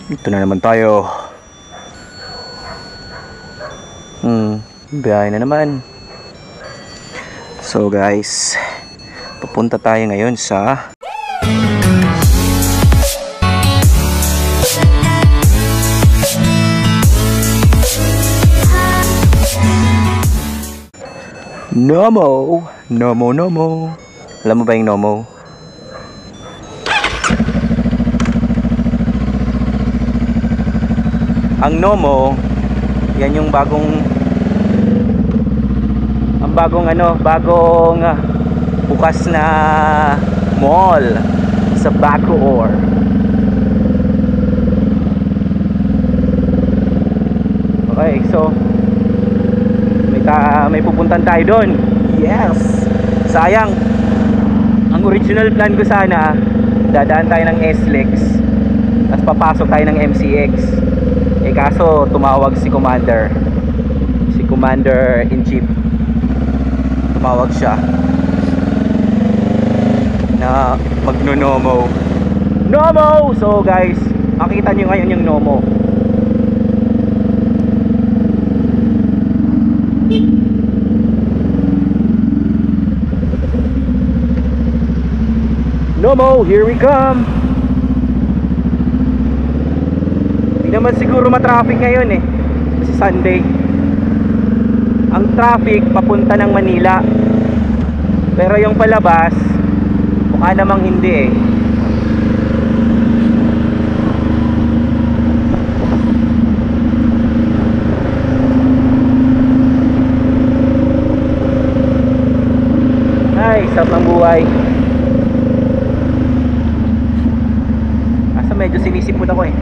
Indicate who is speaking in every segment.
Speaker 1: Ito na naman tayo. Biyahe na naman. So guys, pupunta tayo ngayon sa Nomo. Alam mo ba yung Nomo? Ang Nomo, yan yung bagong bukas na mall sa Bacoor. Okay, so may pupuntan tayo doon. Yes. Sayang. Ang original plan ko sana, dadaan tayo ng SLEX, tapos papasok tayo ng MCX. Eh kaso tumawag si Commander in Chief. Tumawag siya na magno-Nomo. So guys, makikita nyo ngayon yung Nomo. Nomo, here we come. Hindi naman siguro ma-traffic ngayon eh, kasi Sunday. Ang traffic papunta ng Manila, pero yung palabas mukha namang hindi eh. Ay, sarap ng buhay. Asa medyo sinisipon ako eh.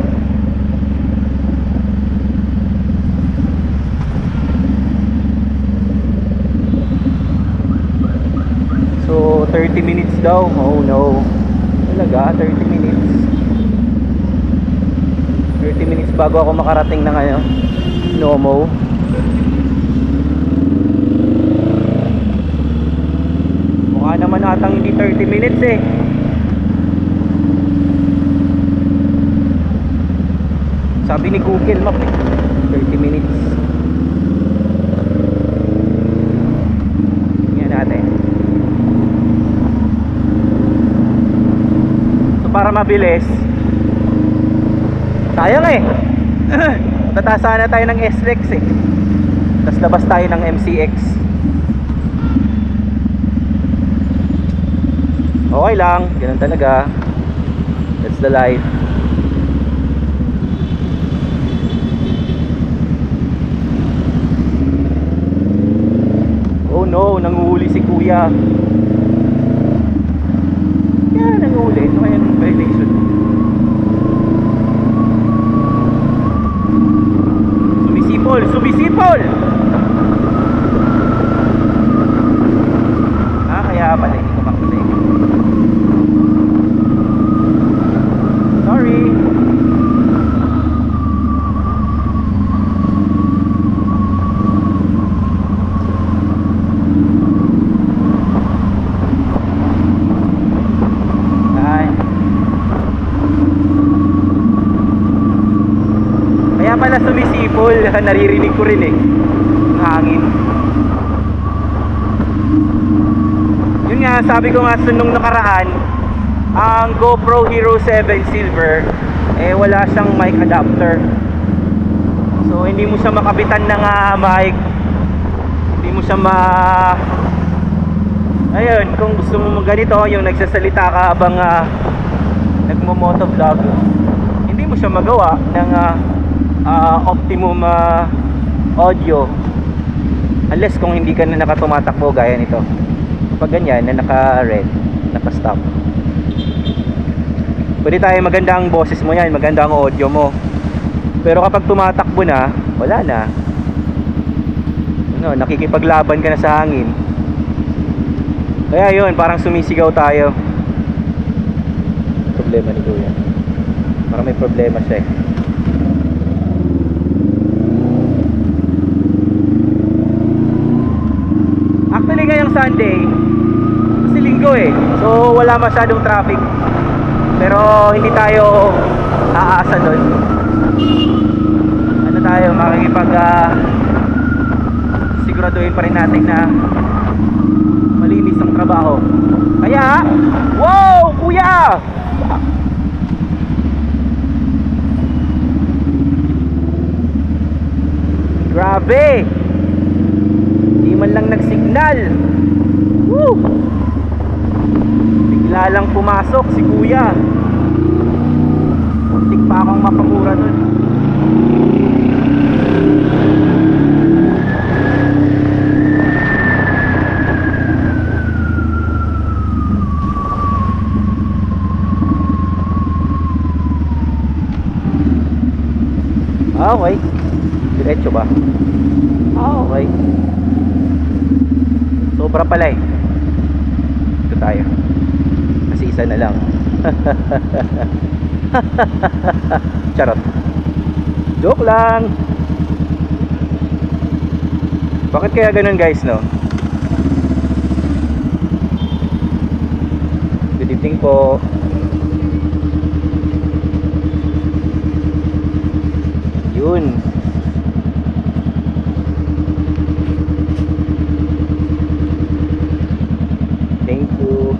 Speaker 1: So 30 minutes daw. Oh no. Talaga 30 minutes. 30 minutes bago ako makarating ng Nomo. Mukha naman atang hindi 30 minutes eh. Sabi ni Google Map eh, 30 minutes. Tingnan natin. So para mabilis, sayang eh. Tatasa na tayo ng SLEX eh, tapos labas tayo ng MCX. Okay lang, ganun talaga. That's the life. Oh no, nanguhuli si kuya. Yeah, nanguhuli. Ito kaya yung violation. Sumisipol! Ah, kaya pala hindi ko makapasay. Sorry. Pala sumisipol, naririnig ko rin eh ang hangin. Yun nga, sabi ko nga nung nakaraan, ang GoPro Hero 7 Silver eh wala siyang mic adapter, so hindi mo siya makabitan ng mic, hindi mo siya ayun, kung gusto mo ganito, yung nagsasalita ka habang nagmo-motovlog, hindi mo siya magawa ng optimum audio unless kung hindi ka na nakatumatakbo gaya nito. Pag ganyan na naka-red, naka-stop, pwede tayo, maganda ang boses mo yan, maganda ang audio mo. Pero kapag tumatakbo na, wala na. Nakikipaglaban ka na sa hangin. Kaya yun, parang sumisigaw tayo. Problema ni kuya, parang may problema siya eh. Actually ngayong Sunday, kasi linggo eh, so wala masyadong traffic. Pero hindi tayo aasa doon. Ano tayo, makikipag siguraduhin pa rin natin na malinis ang trabaho. Kaya, wow, kuya! Grabe! Di man lang nagsignal. Woo! Bigla lang pumasok si kuya. Muntik pa akong mapamura dun. Okay. Diretso ba? Okay. Sobra pala eh. Ito tayo. Kasi isa na lang. Charot. Joke lang. Bakit kaya ganun guys, no? Good evening po. Yun. Thank you.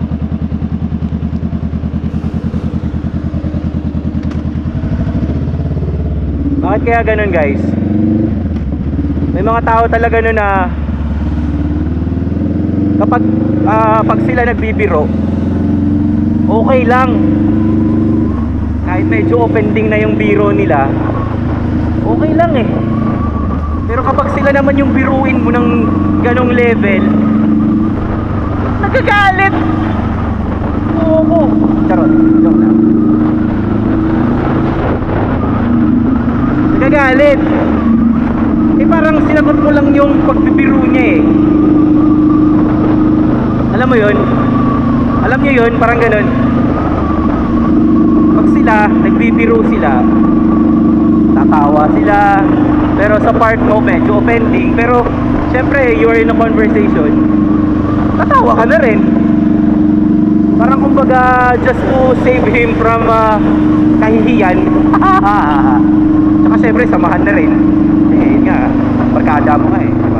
Speaker 1: Bakit kaya ganun guys? May mga tao talaga nun na kapag pag sila nagbibiro, okay lang. Kahit medyo offending na yung biro nila, okay lang eh. Pero kapag sila naman yung biruin mo ng ganong level, nagagalit. Oo. Charot. Joke lang. Nagagalit. Eh parang sinagot mo lang yung pagbibiro niya eh. Alam mo yun? Alam niyo yun? Parang ganon. Pag sila, nagbibiro sila, tatawa sila, pero sa part mo medyo offending, pero syempre you're in a conversation, tatawa ka na rin. Parang kumbaga just to save him from kahihiyan. Tsaka syempre samahan na rin. Eh nga, barkada mo nga eh, diba?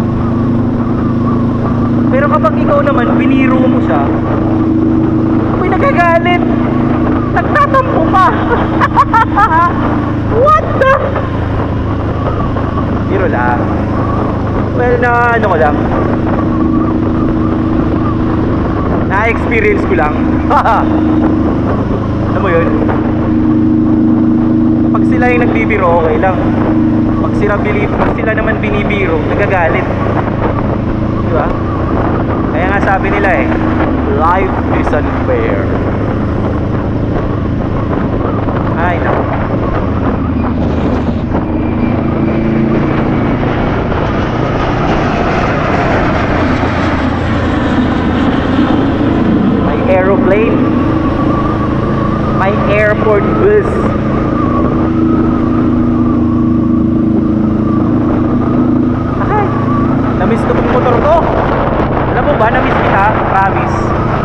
Speaker 1: Pero kapag ikaw naman biniro mo siya, ako'y nagagalit, nagtatampo pa. What the? Biro lang. Well, na ano ko lang, na-experience ko lang. Alam mo yun? Pag sila yung nagbibiro, okay lang. Pag sila naman binibiro, nagagalit. Diba? Kaya nga sabi nila eh, life is unfair. Ay, naku. May aeroplane. May airport bus. Ay, namiss ko tong motor ko. Alam mo ba, namiss kita? Promise.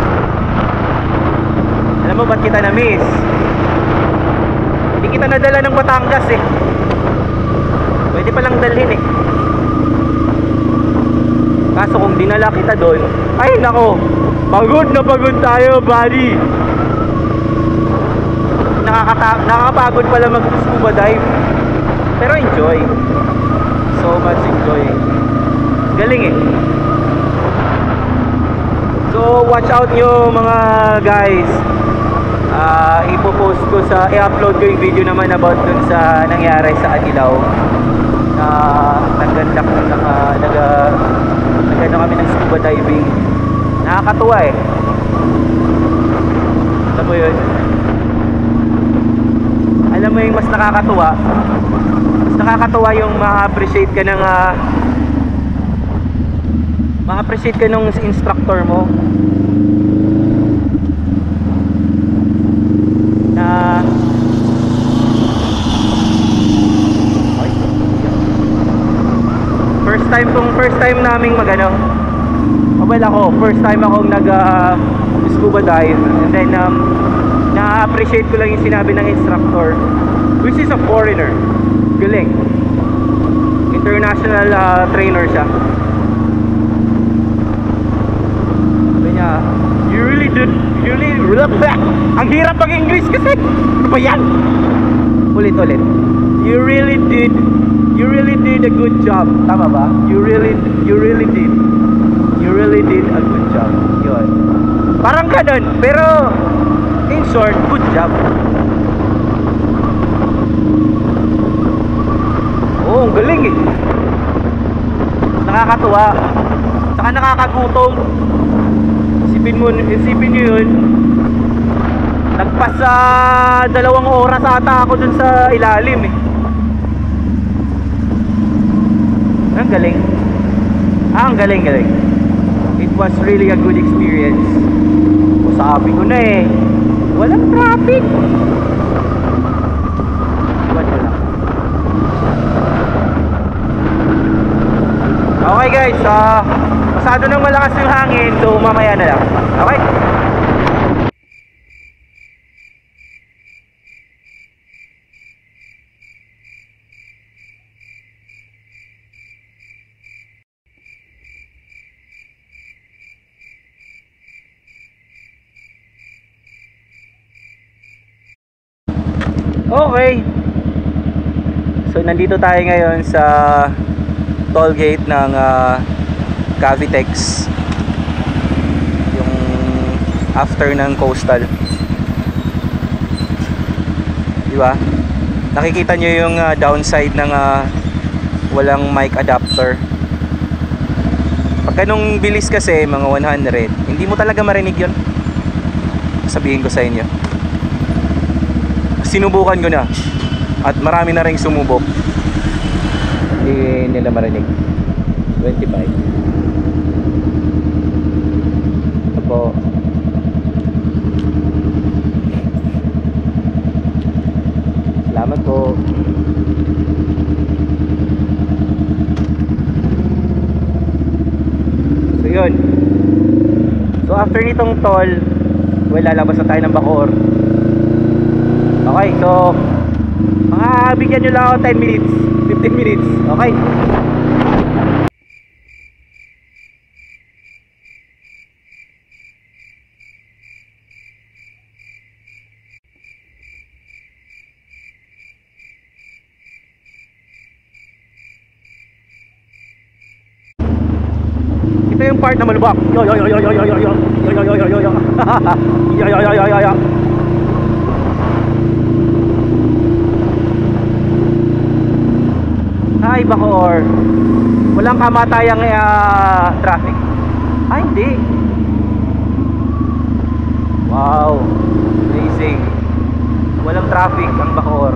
Speaker 1: Alam mo ba't kita namiss? Hindi kita nadala ng Batangas eh. Pwede palang dalhin eh. Kaso kung dinala kita doon, ay nako, pagod na pagod tayo, buddy. Nakakapagod pala mag-scuba dive. Pero enjoy. So much enjoy. Galing eh. So watch out nyo mga guys. Ipopost ko i-upload ko yung video naman about dun sa nangyari sa Anilaw. Naganda kami ng scuba diving. Nakakatuwa eh. Alam mo yun? Alam mo yung mas nakakatuwa? Mas nakakatuwa yung ma-appreciate ka ng ma-appreciate ka ng instructor mo. First time naming magano. Well ako, first time akong nag scuba dive, and then na-appreciate ko lang yung sinabi ng instructor, which is a foreigner. Galing. International trainer siya. Sabi niya, you really ang hirap mag-English kasi. Ano ba yan? Ulit. You really did a good job. Tama ba? You really did a good job. Yun. Parang ganun, pero in short, good job. Oo, ang galing eh. Nakakatuwa. Saka nakakagutom. Isipin nyo yun. Nagpas sa 2 oras ata ako dun sa ilalim eh. Ang galing. Ang galing. It was really a good experience. Sabi ko na eh, walang traffic. Wala. Okay guys, masyado nang malakas yung hangin, so mamaya na lang. Okay? Okay. So nandito tayo ngayon sa toll gate ng Cavitex, yung after ng coastal. Di ba? Nakikita nyo yung downside ng walang mic adapter. Pag ganung bilis kasi, mga 100, hindi mo talaga marinig yun. Sabihin ko sa inyo. Sinubukan ko na at marami na ring sumubok, hindi nila marinig. 25 Apo. Salamat po. So yun. So after nitong toll, lalabas na tayo ng Bacoor. Okay, so bigyan nyo lang ako 10 minutes 15 minutes, okay? Ito yung part na malubak. Hi Bacoor. Walang kamatayang traffic. Ay hindi. Wow, amazing. Walang traffic ang Bacoor.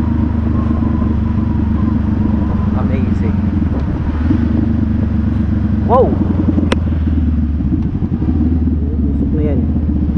Speaker 1: Amazing. Wow. Usok na yan.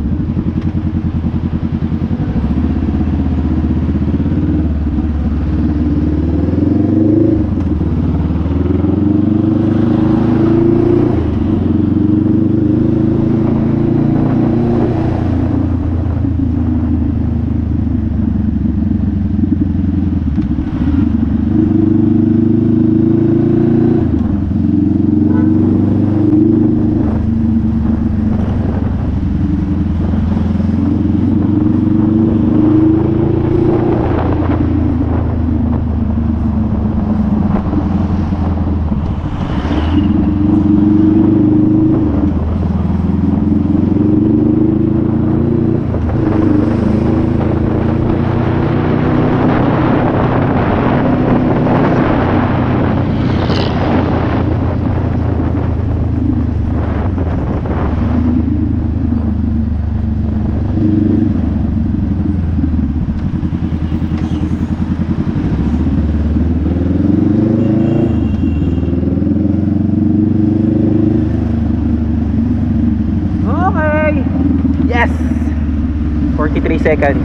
Speaker 1: Yes! 43 seconds.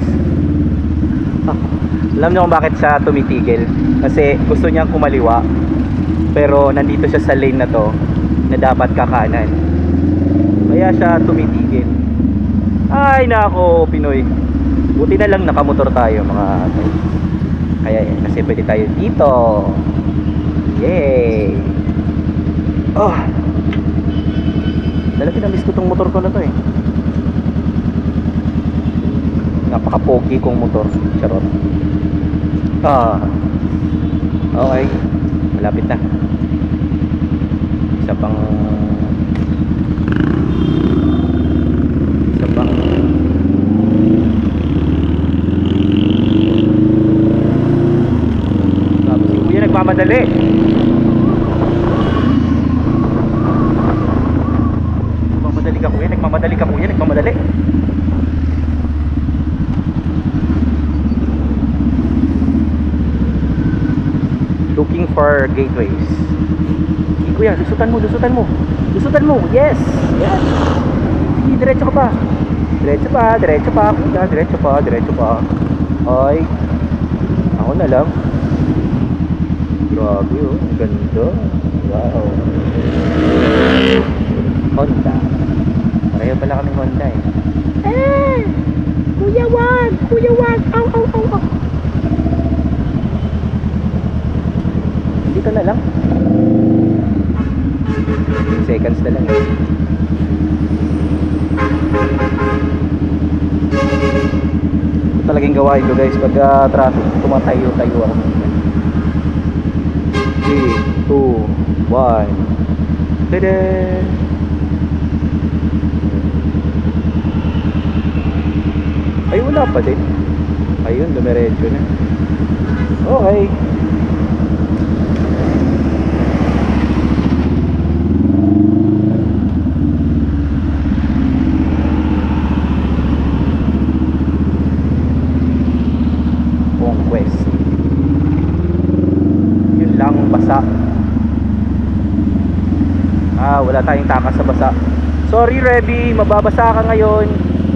Speaker 1: Alam niyo kung bakit siya tumitigil? Kasi gusto niyang kumaliwa, pero nandito siya sa lane na to na dapat kakanan, kaya siya tumitigil. Ay nako, Pinoy. Buti na lang nakamotor tayo mga ate. Kaya kasi pwede tayo dito. Yay! Oh! Talagang na-miss ko tong motor ko na to eh. Napaka-pogi kong motor. Charot. Ah. Okay. Malapit na. Isa pang tapos si kuya nagmamadali. Nagmamadali ka kuya, nagmamadali. Looking for gateways. Hey, kuya, lusutan mo. Yes. Yes. Sige, diretso ka pa. Diretso pa. Kuya, diretso pa. Ay. Ako na lang. Grabe oh, ang ganda. Wow. Honda. Pareho pala kami Honda eh. Kuya wag. Au. Dito na lang. 10 seconds na lang eh. Ito talagang gawain ko guys pag traffic. Tumatayo ako. 3, 2, 1. Tada! Ay, wala pa din. Ayun, dumiretso na. Okay. Conquest. Yun lang, basa. Wala tayong takas sa basa. Sorry, Reby, mababasa ka ngayon.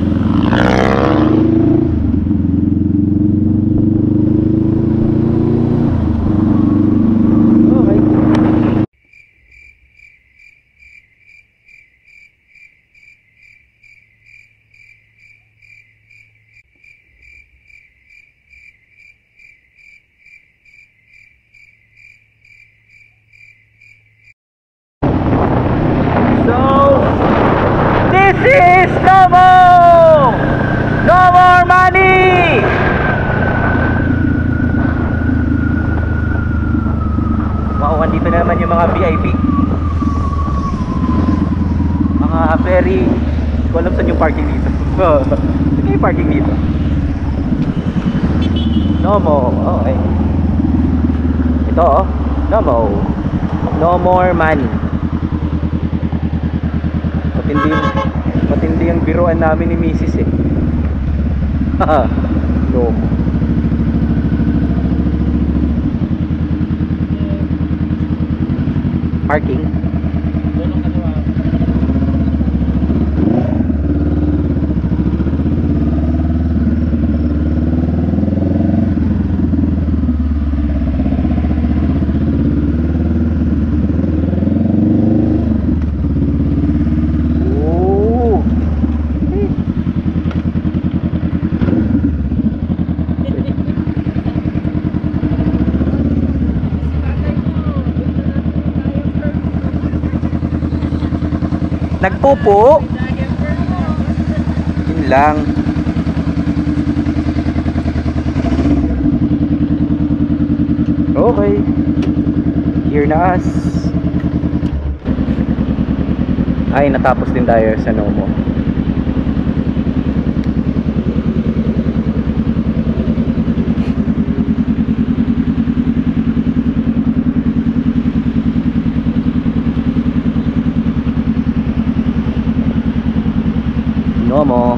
Speaker 1: This is no more money. Wow, andito na naman yung mga VIP, mga very, hindi ko alam saan yung parking dito. Saan yung parking dito? No more. Okay. Ito oh, no more money. Matindi yung biruan namin ni Mrs. eh. No. Parking. Nagpupo. Yun lang. Okay. Here na us. Ay, natapos din tayo sa Nomo. Nomo.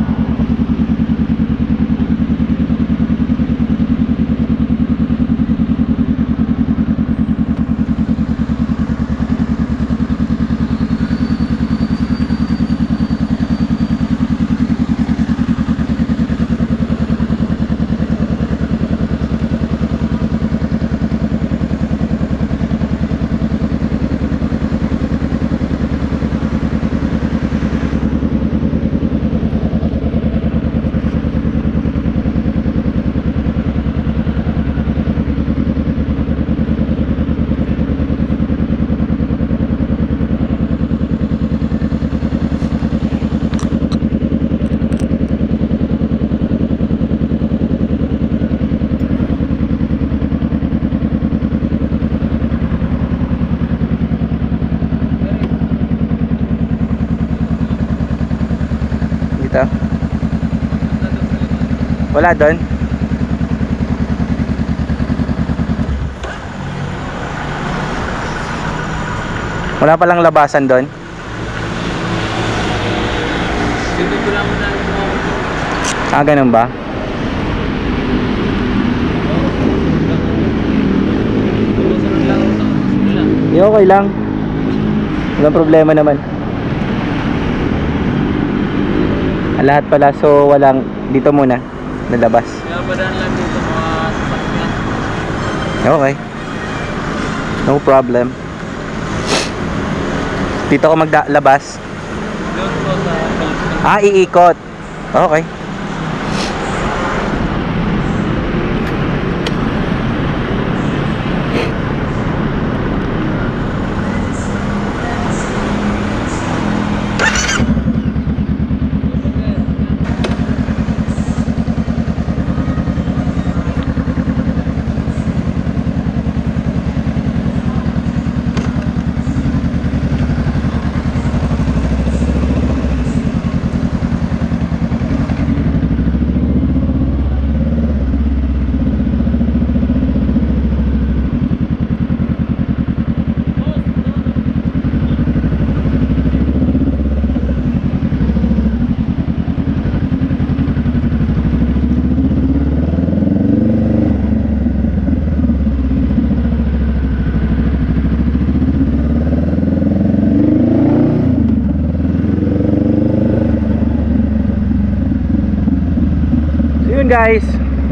Speaker 1: Wala doon? Wala palang labasan doon? Ganun ba? Okay lang. Walang problema naman. Lahat pala, so walang dito muna nalabas.
Speaker 2: Padaan lang dito mga sasakyan.
Speaker 1: Okay. No problem. Dito ako maglalabas.
Speaker 2: Doon po sa
Speaker 1: Iikot. Okay. Guys,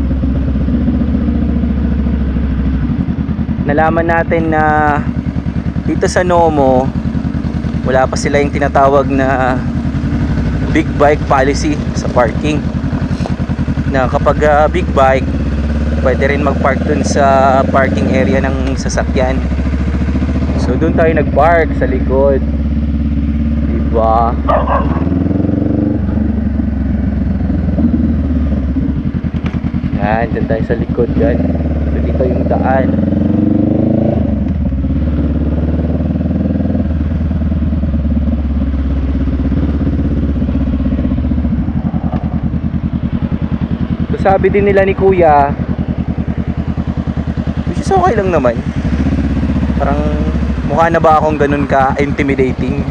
Speaker 1: nalaman natin na dito sa Nomo wala pa sila yung tinatawag na big bike policy sa parking, na kapag big bike pwede rin mag-park dun sa parking area ng sasakyan. So dun tayo nag-park sa likod, diba? Yan, dyan tayo sa likod yan. So dito yung daan. So sabi din nila ni Kuya, which is okay lang naman. Parang mukha na ba akong ganun ka intimidating?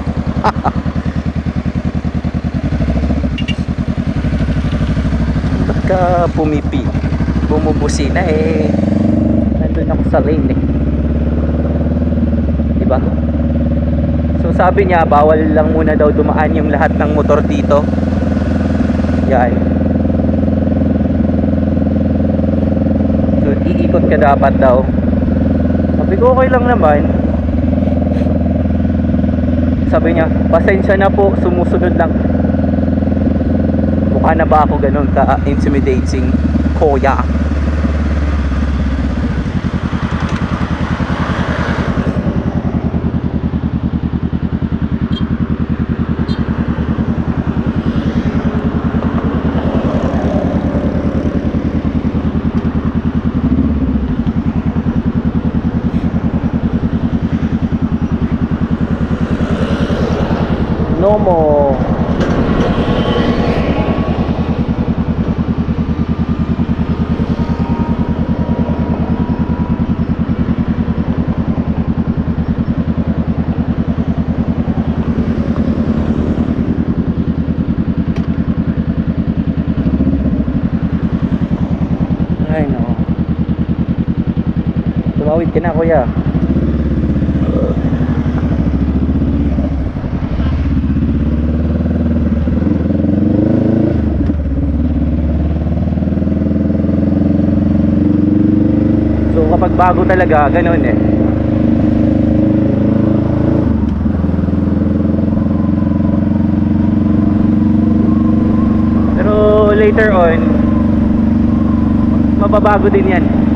Speaker 1: Ba't ka bumubusina nandun ako sa lane diba? So sabi niya bawal lang muna daw dumaan yung lahat ng motor dito. Yan. So iikot ka dapat daw. Sabi ko okay lang naman. Sabi niya pasensya na po, sumusunod lang. Mukha na ba ako ganun ka intimidating, Kuya? Nomo. Ay no. Tumawid ka na, Kuya. Kapag bago talaga, ganun pero later on mababago din yan.